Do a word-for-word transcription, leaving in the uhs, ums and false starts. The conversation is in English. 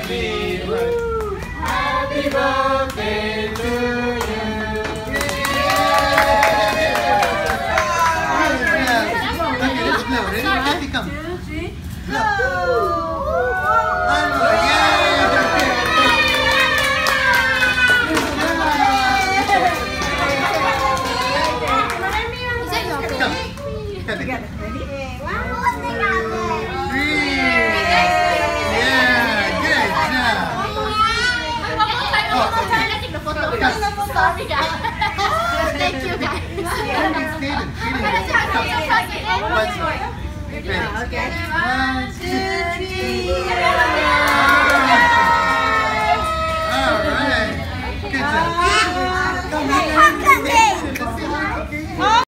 Happy birthday. Happy birthday to you. Okay, let's blow. Ready? Happy come. Two, three, Blow. Yeah. together. Ready? Three. Yeah, good job. Oh, okay. Sorry guys. Thank you guys. Steven, Steven. Once more. Ready? Okay. One, two, three. All right. Good job.